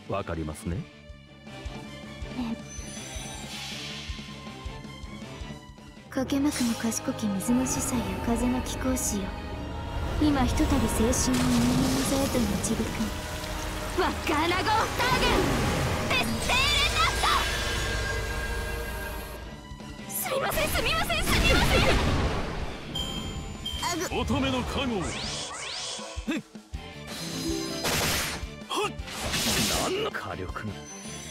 わかりますね。 かけまくも賢き水の司祭や風の貴公子よ、今ひとたび精神を人間の座へと導く。ワッカーナゴースター軍テステーレナット。すみませんすみませんすみません。 乙女の加護。何の火力に。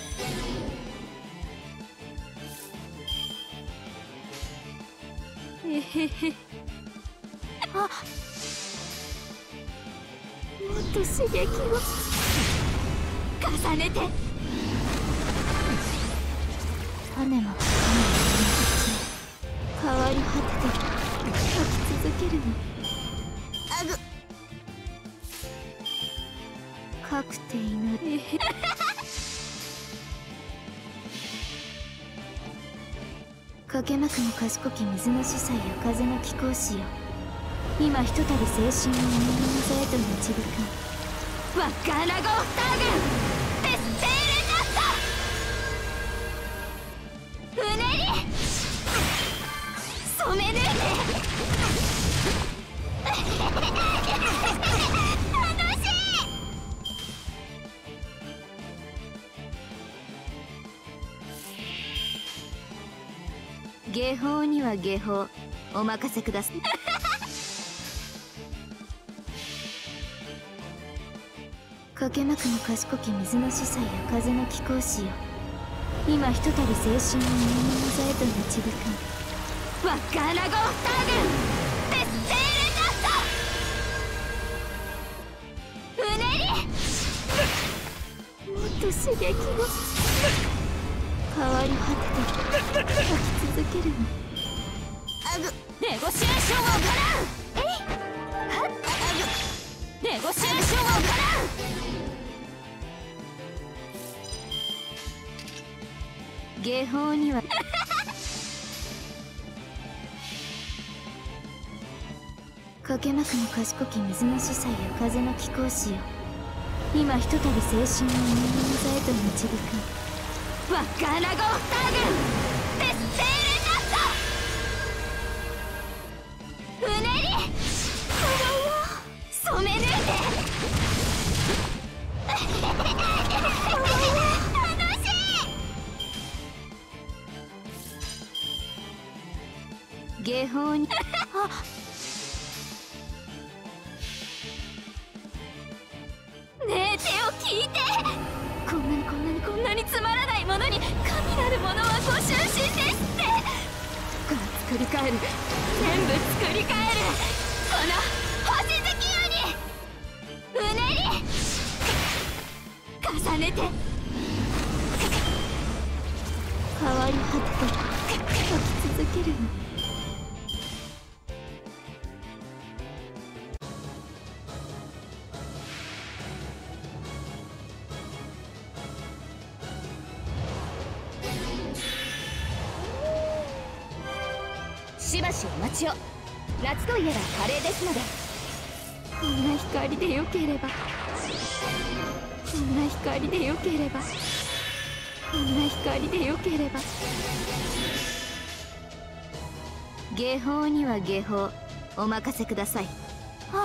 えへへ。あ、もっと刺激を重ねて。種も変わり果てて書き続けるの。かくて祈る。かけまくも賢き水の司祭や風の貴公子よ、今ひとたび精神を人間の座へと導く。ワッカーナゴースター軍テステーレナット。うねり染め抜いて。下法には下法、お任せください。かけまくも賢き水の司祭や風の貴公子よ、今ひとたび精神を人間の座へと導く。ワッカーナゴースター軍テステーレナット。うねりもっと刺激を変わり果てて書き続けるの。ネゴシエーションを行う。ネゴシエーションを行う。下法にはかけまくも賢き水の司祭や風の貴公子よ、今ひとたび精神を人間の座へと導く。ワッカーナゴースター軍テステーレナット。うねり染め抜いて。楽しい。下法にねえ手を聞いて。こんなにつまらないものに神なるものはご就寝ですって。作り変える、全部作り変える。この星月夜にうねり重ねて。変わり果てて書き続けるの。 しばしお待ちを。夏といえばカレーですので。 こんな光でよければ、こんな光でよければ、こんな光でよければ。下法には下法、お任せください。あ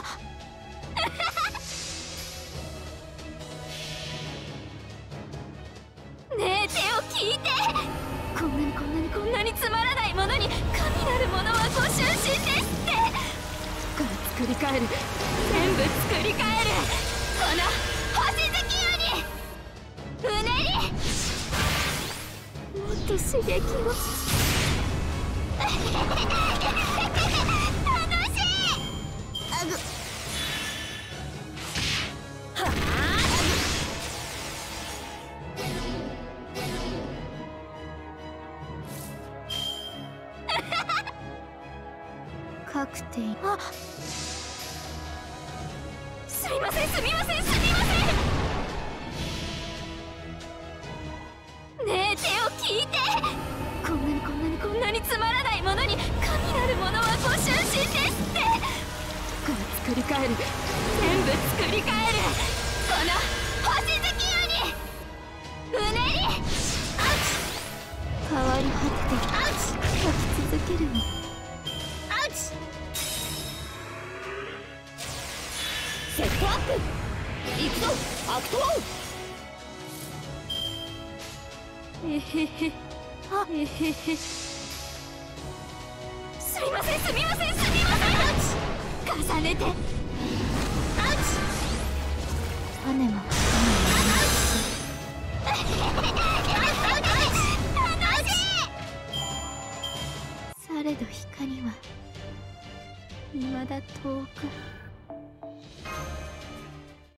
ねえ手を聞いて。こんなにつまらないものに神なるものはご就寝ですって。作り変える、全部作り変える。この星月夜にうねりもっと刺激を楽しい。カクテイ。あ、すみませんすみませんすみません。ねえ手を聞いて。こんなにつまらないものに神なるものはご就寝ですって。作り変える、全部作り変える。この星月夜に変わり果てて描き続けるの。 アウチ。セットアップ。行くぞアクト1。 えへへ、あえへへ。すみませんすみませんすみません。重ねて。アウチ。種もされど光は未だ遠く。